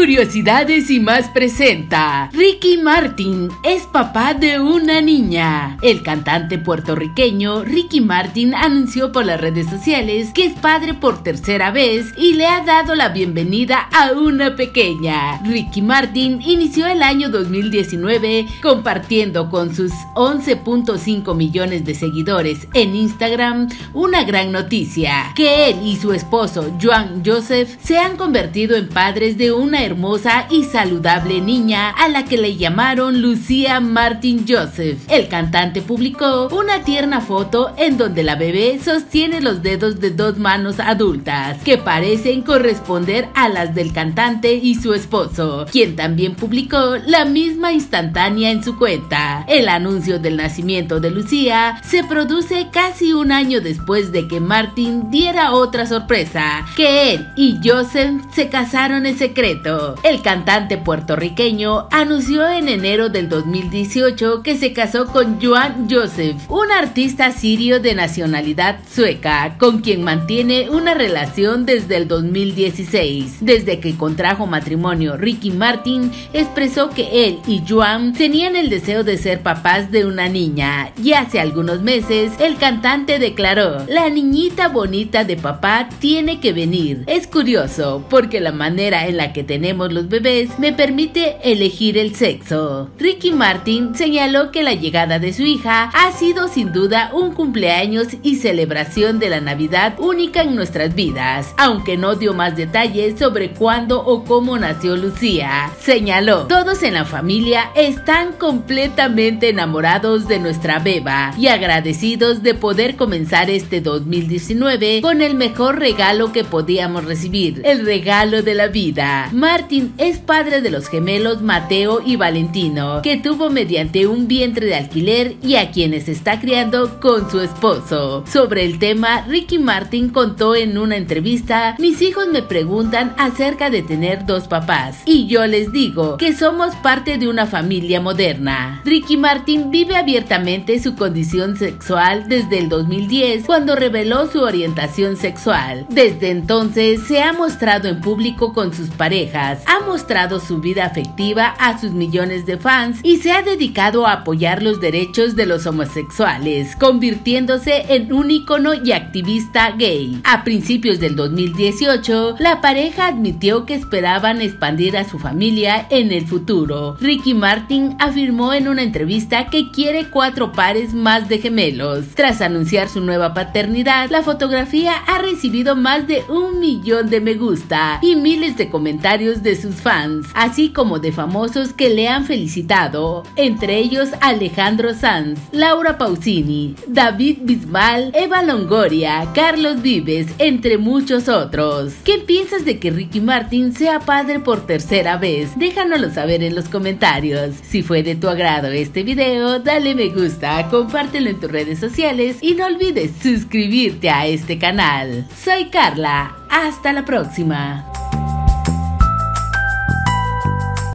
Curiosidades y más presenta: Ricky Martin es papá de una niña. El cantante puertorriqueño Ricky Martin anunció por las redes sociales que es padre por tercera vez y le ha dado la bienvenida a una pequeña. Ricky Martin inició el año 2019 compartiendo con sus 11.5 millones de seguidores en Instagram una gran noticia: que él y su esposo Joan Joseph se han convertido en padres de una hermosa y saludable niña a la que le llamaron Lucía Martin Joseph. El cantante publicó una tierna foto en donde la bebé sostiene los dedos de dos manos adultas que parecen corresponder a las del cantante y su esposo, quien también publicó la misma instantánea en su cuenta. El anuncio del nacimiento de Lucía se produce casi un año después de que Martin diera otra sorpresa: que él y Joseph se casaron en secreto. El cantante puertorriqueño anunció en enero del 2018 que se casó con Joan Joseph, un artista sirio de nacionalidad sueca, con quien mantiene una relación desde el 2016. Desde que contrajo matrimonio, Ricky Martin expresó que él y Joan tenían el deseo de ser papás de una niña, y hace algunos meses el cantante declaró: "La niñita bonita de papá tiene que venir. Es curioso porque la manera en la que tenemos los bebés me permite elegir el sexo". Ricky Martin señaló que la llegada de su hija ha sido sin duda un cumpleaños y celebración de la Navidad única en nuestras vidas, aunque no dio más detalles sobre cuándo o cómo nació Lucía. Señaló: "Todos en la familia están completamente enamorados de nuestra beba y agradecidos de poder comenzar este 2019 con el mejor regalo que podíamos recibir, el regalo de la vida". Martin es padre de los gemelos Mateo y Valentino, que tuvo mediante un vientre de alquiler y a quienes está criando con su esposo. Sobre el tema, Ricky Martin contó en una entrevista: "Mis hijos me preguntan acerca de tener dos papás y yo les digo que somos parte de una familia moderna". Ricky Martin vive abiertamente su condición sexual desde el 2010, cuando reveló su orientación sexual. Desde entonces se ha mostrado en público con sus parejas, ha mostrado su vida afectiva a sus millones de fans y se ha dedicado a apoyar los derechos de los homosexuales, convirtiéndose en un ícono y activista gay. A principios del 2018, la pareja admitió que esperaban expandir a su familia en el futuro. Ricky Martin afirmó en una entrevista que quiere 4 pares más de gemelos. Tras anunciar su nueva paternidad, la fotografía ha recibido más de 1 millón de me gusta y miles de comentarios de sus fans, así como de famosos que le han felicitado, entre ellos Alejandro Sanz, Laura Pausini, David Bisbal, Eva Longoria, Carlos Vives, entre muchos otros. ¿Qué piensas de que Ricky Martin sea padre por tercera vez? Déjanoslo saber en los comentarios. Si fue de tu agrado este video, dale me gusta, compártelo en tus redes sociales y no olvides suscribirte a este canal. Soy Carla, hasta la próxima.